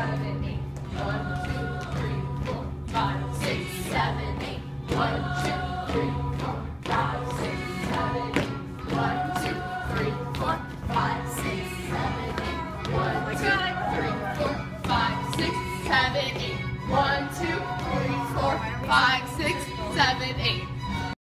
seven, eight. 1, 2, 3, 4, 5, 6, 7, 8. 1, 2, 3, 4, 5, 6, 7, 8. 1, 2, 3, 4, 5, 6, 7, 8. 1, 2, 3, 4, 5, 6, 7, 8. 1, 2, 3, 4, 5.